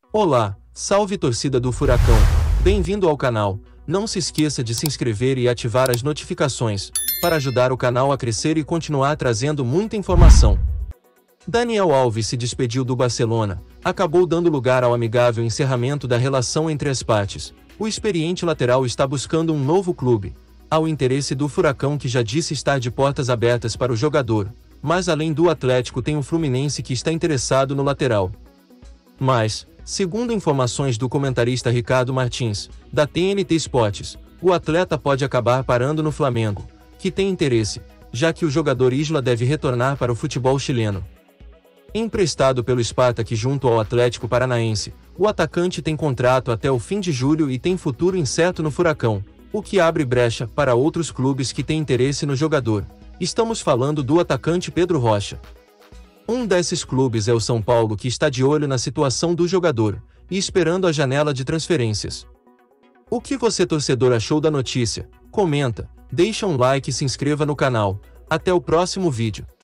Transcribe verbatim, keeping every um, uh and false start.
Olá, salve torcida do Furacão, bem-vindo ao canal. Não se esqueça de se inscrever e ativar as notificações, para ajudar o canal a crescer e continuar trazendo muita informação. Daniel Alves se despediu do Barcelona, acabou dando lugar ao amigável encerramento da relação entre as partes. O experiente lateral está buscando um novo clube. Há o interesse do Furacão, que já disse estar de portas abertas para o jogador, mas além do Atlético tem o Fluminense que está interessado no lateral. Mas, segundo informações do comentarista Ricardo Martins, da T N T Sports, o atleta pode acabar parando no Flamengo, que tem interesse, já que o jogador Isla deve retornar para o futebol chileno. Emprestado pelo Spartak junto ao Atlético Paranaense, o atacante tem contrato até o fim de julho e tem futuro incerto no Furacão, o que abre brecha para outros clubes que têm interesse no jogador. Estamos falando do atacante Pedro Rocha. Um desses clubes é o São Paulo, que está de olho na situação do jogador e esperando a janela de transferências. O que você, torcedor, achou da notícia? Comenta, deixa um like e se inscreva no canal. Até o próximo vídeo.